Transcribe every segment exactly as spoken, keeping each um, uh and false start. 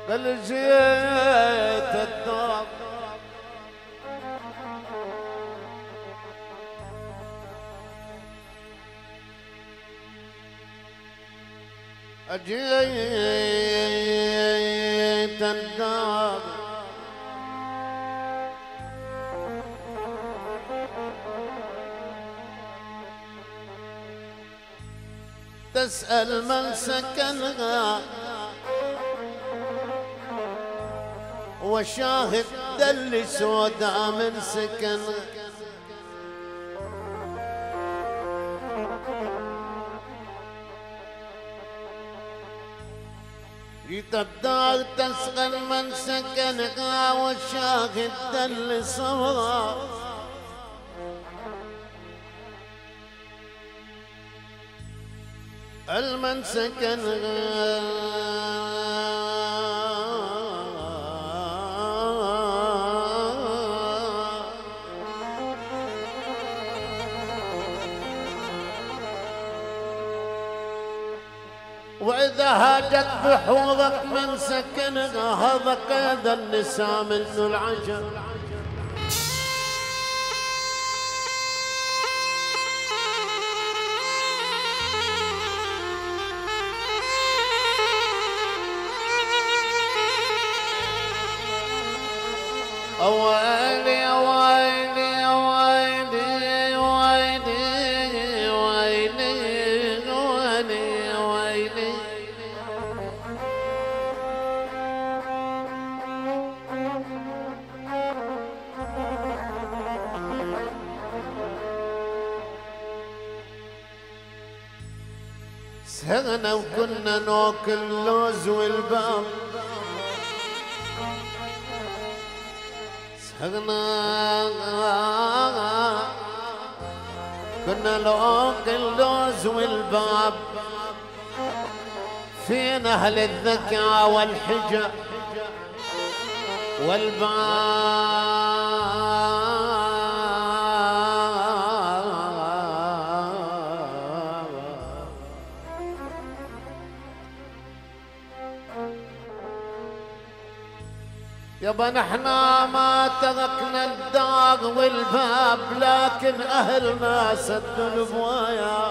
قال جيت الدار أجيت الدار تسأل من سكنها وشاهد دل سودا من سكنها جيت الدار تسأل من سكنها وشاهد دل صورا المن سكنها وإذا هاجت بحوضك من سكنها هذا قيد النساء منه العجب ويلي ويلي ويلي ويلي ويلي ويلي ويلي سهرنا وكنا ناكل اللوز والبام كنا لوق اللوز والباب فينا اهل الذكاء والحجة والباب يابا نحنا ما تركنا الدار والباب لكن أهلنا سدوا البوايا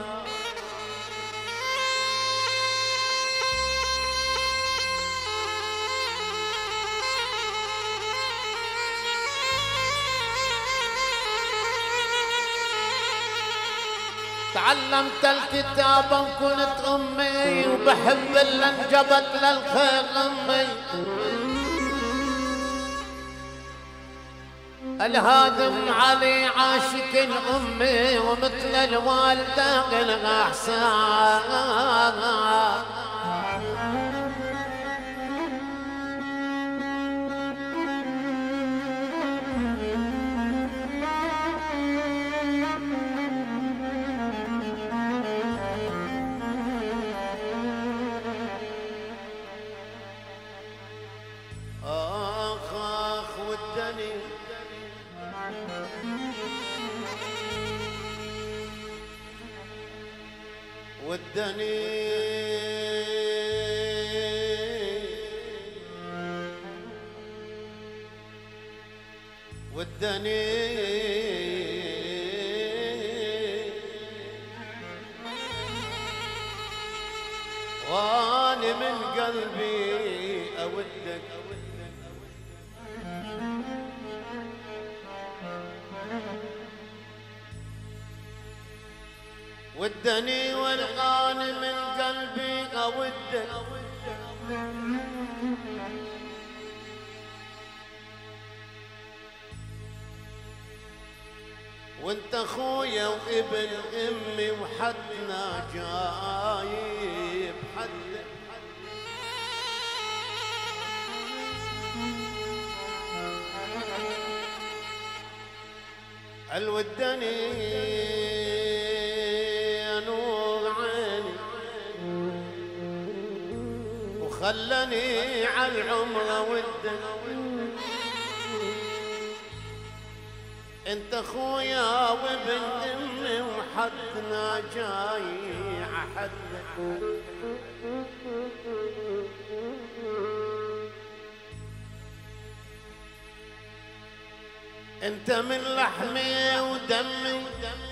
تعلمت الكتاب وكنت أمي وبحب اللي انجبت للخير أمي الهادم علي عاشق أمي ومثل الوالدة قلها إحسان آخ آخ ودني ودني ودني واني من قلبي اودك ودني والغاني من قلبي اودك وانت اخويا وابن امي وحدنا جايب حدك الودني خلني عالعمر ودك انت اخويا وابن امي وحدنا جاي عحدك انت من لحمي ودمي،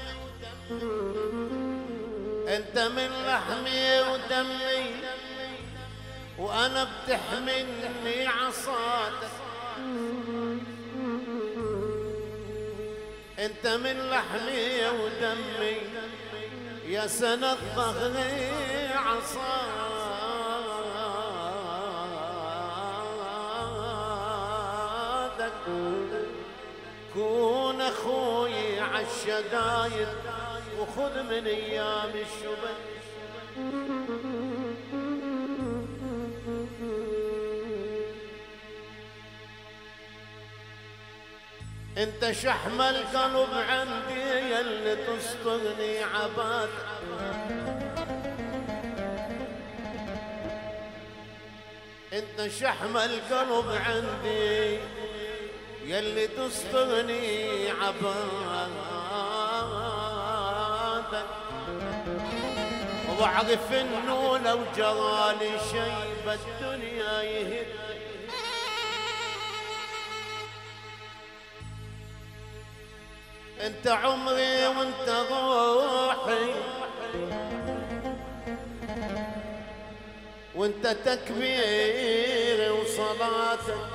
انت من لحمي ودمي، وانا بتحملني عصاتك. انت من لحمي ودمي يا سند ظهري عصاتك. كون اخوي عالشدايد وخذ من ايام الشبل. انت شحم القلب عندي يلي تسترني عبادك. انت شحم القلب عندي يلي تسترني عبادك. واعرف انه لو جرالي شي بالدنيا يهد. انت عمري وانت روحي، وانت تكبيري وصلاتك.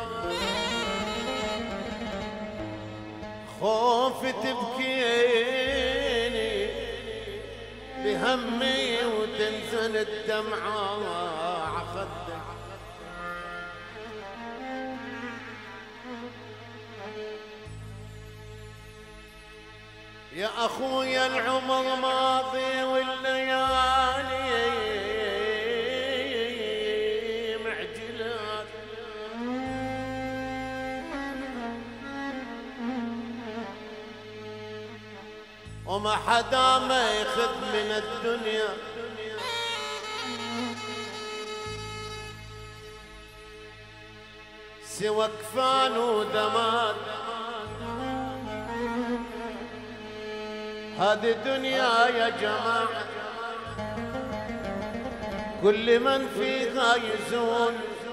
خوفي تبكيني بهمي وتنزل الدمعة عخدك. يا أخويا العمر ماضي والليالي معجلات، وما حدا ما يخذ من الدنيا. سوى كفان ودمات. هذه دنيا يا جماعة كل من فيها يزول،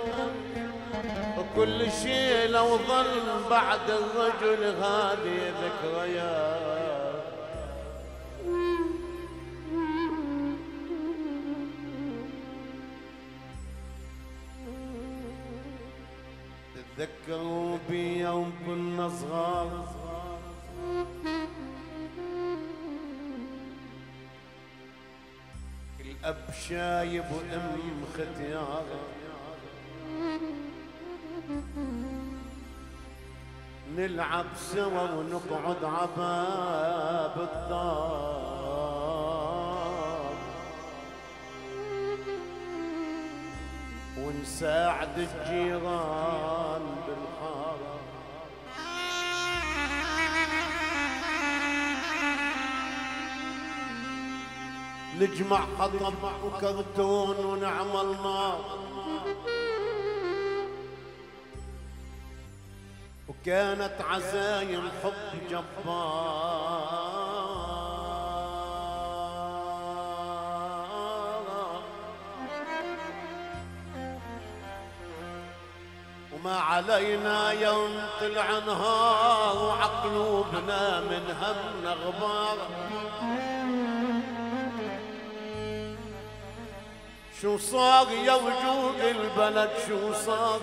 وكل شيء لو ظل بعد الرجل هذه ذكريات. تذكروا بي يوم كنا صغار، الأب شايب وأم ختيارة، نلعب سوا ونقعد عباب الدار، ونساعد الجيران بالحارة. نجمع حطب وكرتون ونعمل نار، وكانت عزايم حب جبارة، وما علينا يوم طلع نهار وعقلوبنا من همنا غبار. شو صار يا وجوه البلد شو صار،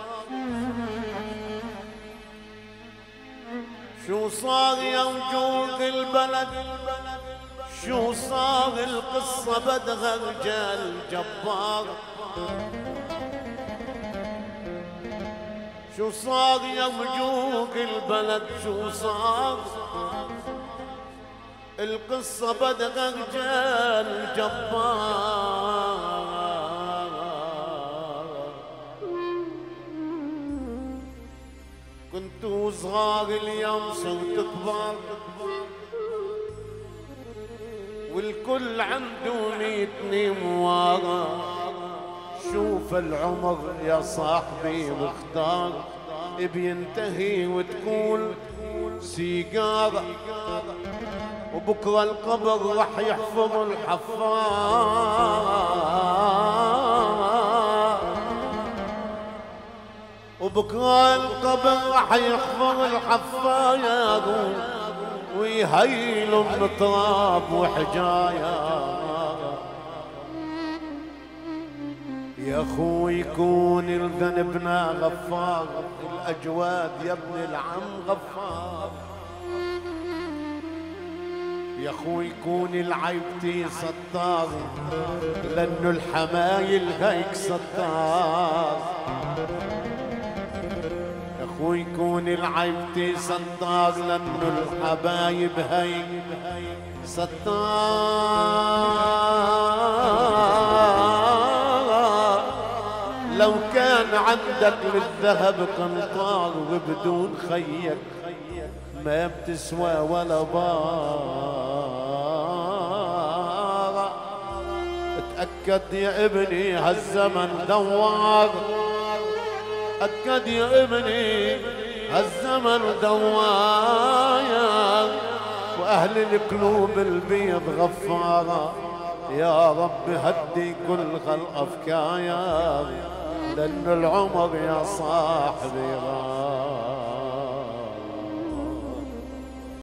شو صار يا وجوه البلد، شو صار القصة بدها رجال جبار. شو صار يا وجوه البلد شو صار، القصة بدها رجال جبار. كنتوا صغار اليوم صرت كبار، والكل عنده ميتني موارى. شوف العمر يا صاحبي مختار، بينتهي وتكون سيجارة، وبكرة القبر رح يحفظ الحفار. وبكرة القبر راح يحفر الحفايا ويهيلوا من تراب وحجايا. يا اخوي يكون الذنبنا غفار، الاجواد يا ابن العم غفار. يا اخوي يكون العيبتي ستار، لانه الحمايل هيك ستار. يا اخوي يكون العيبتي ستار، لانه الحبايب هيك ستار. لو كان عندك للذهب قنطار وبدون خيك ما بتسوى ولا بار. اتأكد يا ابني هالزمن دوار، اتأكد يا ابني هالزمن دوار. واهل القلوب البيض غفارة، يا رب هدي كل خلق افكايا، لأن العمر يا صاحبي غار.